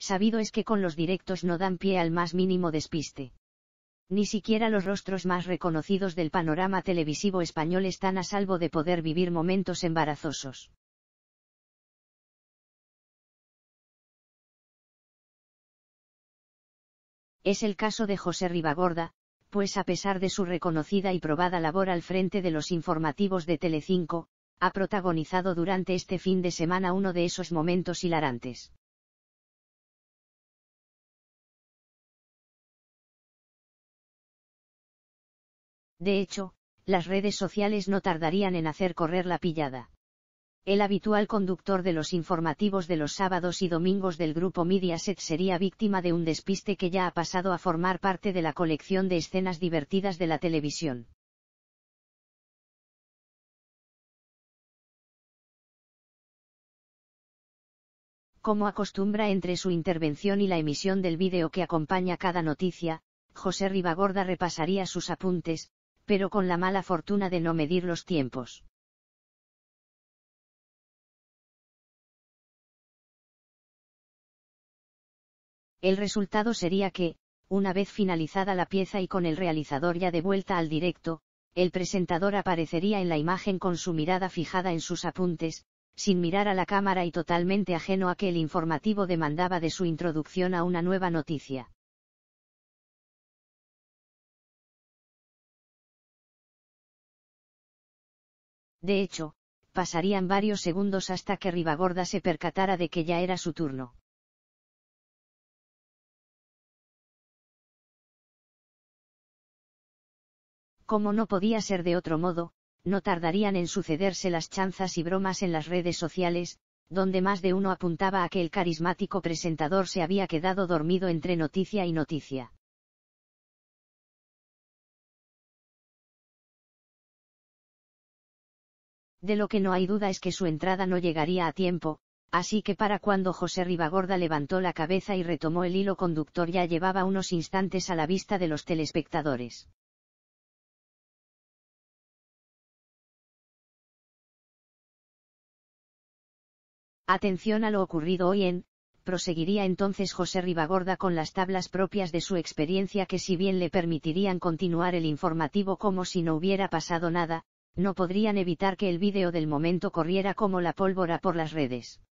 sabido es que con los directos no dan pie al más mínimo despiste. Ni siquiera los rostros más reconocidos del panorama televisivo español están a salvo de poder vivir momentos embarazosos. Es el caso de José Ribagorda, pues a pesar de su reconocida y probada labor al frente de los informativos de Telecinco, ha protagonizado durante este fin de semana uno de esos momentos hilarantes. De hecho, las redes sociales no tardarían en hacer correr la pillada. El habitual conductor de los informativos de los sábados y domingos del grupo Mediaset sería víctima de un despiste que ya ha pasado a formar parte de la colección de escenas divertidas de la televisión. Como acostumbra entre su intervención y la emisión del vídeo que acompaña cada noticia, José Ribagorda repasaría sus apuntes, pero con la mala fortuna de no medir los tiempos. El resultado sería que, una vez finalizada la pieza y con el realizador ya de vuelta al directo, el presentador aparecería en la imagen con su mirada fijada en sus apuntes, sin mirar a la cámara y totalmente ajeno a que el informativo demandaba de su introducción a una nueva noticia. De hecho, pasarían varios segundos hasta que Ribagorda se percatara de que ya era su turno. Como no podía ser de otro modo, no tardarían en sucederse las chanzas y bromas en las redes sociales, donde más de uno apuntaba a que el carismático presentador se había quedado dormido entre noticia y noticia. De lo que no hay duda es que su entrada no llegaría a tiempo, así que para cuando José Ribagorda levantó la cabeza y retomó el hilo conductor ya llevaba unos instantes a la vista de los telespectadores. Atención a lo ocurrido hoy proseguiría entonces José Ribagorda con las tablas propias de su experiencia que si bien le permitirían continuar el informativo como si no hubiera pasado nada, no podrían evitar que el vídeo del momento corriera como la pólvora por las redes.